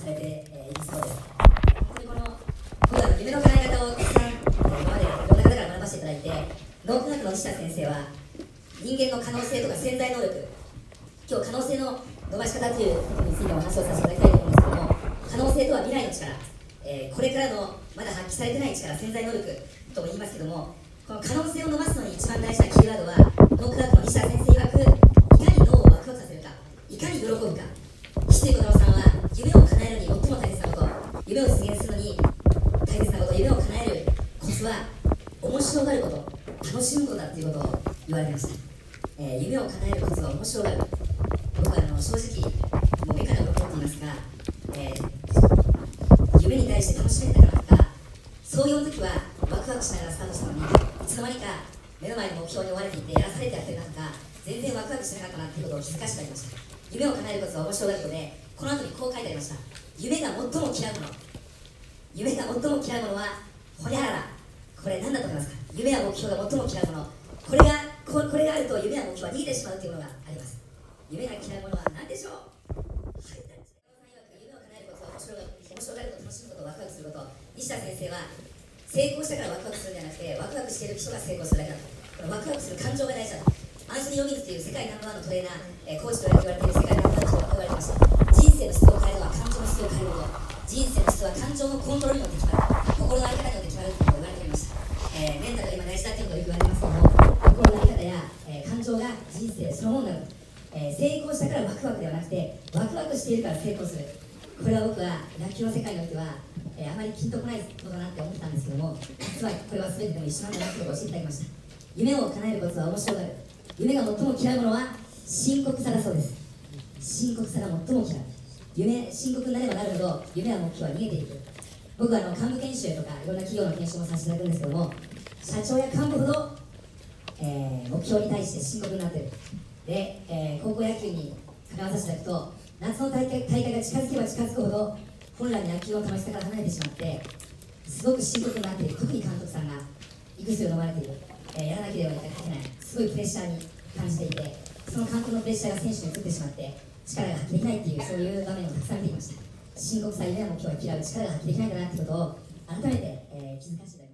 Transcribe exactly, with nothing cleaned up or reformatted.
されて、えー、いるそうです。本当にこの僕は夢の叶え方をたくさん、えー、今までいろんな方から学ばせていただいて、脳科学の西田先生は人間の可能性とか潜在能力、今日可能性の伸ばし方ということについてお話をさせていただきたいと思うんですけども、可能性とは未来の力、えー、これからのまだ発揮されてない力、潜在能力とも言いますけども、この可能性を伸ばすのに一番大事なキーワードは、脳科学の西田先生曰く、いかに脳をワクワクさせるか、いかに喜ぶか。岸井小太郎さんは夢を叶えるに最も大切なこと、夢を実現するのに大切なこと、夢を叶えるコツは面白がること、楽しむことだということを言われてました。えー、夢を叶えるコツは面白がる。僕はあの正直もう目から鱗って言いますか、えー、夢に対して楽しめたかなとか、そういう時はワクワクしながらスタートしたのに、いつの間にか目の前の目標に追われていてやらされてやってるなとか、全然ワクワクしなかったなっていうことを気づかせてありました。夢を叶えるコツは面白がることで、この後にこう書いてありました。夢が最も嫌うもの、夢が最も嫌うものはホニャララ。これ何だと思いますか？夢や目標が最も嫌うもの、これがここれがあると夢や目標は逃げてしまうというものがあります。夢が嫌うものは何でしょう？はい、夢を叶えることは面白がる、面白がること、楽しむこと、ワクワクすること。西田先生は成功したからワクワクするんじゃなくて、ワクワクしている人が成功するだけだと。このワクワクする感情が大事だと。アンソニー・ロビンズという世界ナンバーワンのトレーナー、えー、コーチと言われている世界ナンバーワンの人が言われてました。人生の質を変えるのは感情の質を変えること。人生の質は感情のコントロールによって決まる。心の在り方によって決まるということを言われていました。えー、メンタルが今大事だということをよく言われますけども、心の在り方や、えー、感情が人生そのものになる。えー、成功したからワクワクではなくて、ワクワクしているから成功する。これは僕は野球の世界においては、えー、あまりピンとこないことだなって思ったんですけども、実はこれは全てでも一緒なんだなということを教えていただきました。夢を叶えるコツは面白がる。夢が最も嫌うものは深刻さだそうです。深刻さが最も嫌う。夢、深刻になればなるほど夢や目標は逃げていく。僕はあの幹部研修とかいろんな企業の研修もさせていただくんですけども、社長や幹部ほど、えー、目標に対して深刻になっている。で、えー、高校野球に関わらせていただくと、夏の大会、大会が近づけば近づくほど本来の野球の楽しさから離れてしまって、すごく深刻になっている。特に監督さんが胃薬を飲まれている、えー、やらなければいけない、すごいプレッシャーに感じていて、その監督のプレッシャーが選手に移ってしまって力が発揮できないっていう、そういう場面をたくさん見ていました。深刻さ、夢や目標は嫌う、力が発揮できないんだなってことを改めて、えー、気づかせていただきました。